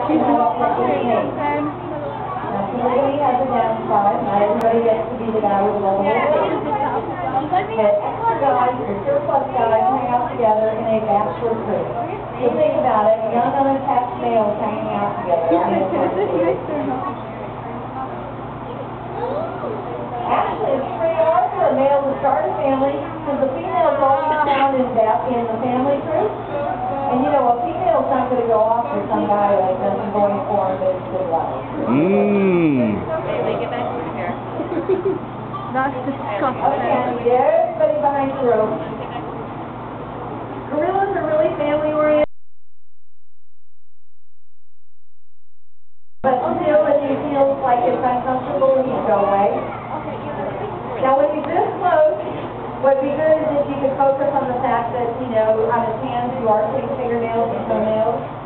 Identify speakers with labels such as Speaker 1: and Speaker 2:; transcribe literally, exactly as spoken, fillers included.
Speaker 1: and how to technique. Now, polygamy has a downside. Not everybody gets to be the guy with the level of But extra guys, or surplus guys, hang out together in a bachelor crew. So think about it, young unattached males hanging out together. Actually, it's pretty hard for a male to start a family because the female's always found in, in the family group. And you know, a female's not going to go off with some guy that has nothing going for him but his good luck.
Speaker 2: Mmm.
Speaker 3: They get back to here.
Speaker 4: That's disgusting.
Speaker 1: Okay, I need everybody behind the rope. Gorillas are really family-oriented. But still, if you feel like it's uncomfortable, you go away. Now, when you're this close, what'd be good is if you could focus on the fact that, you know, on his hands, you are seeing fingernails and toenails.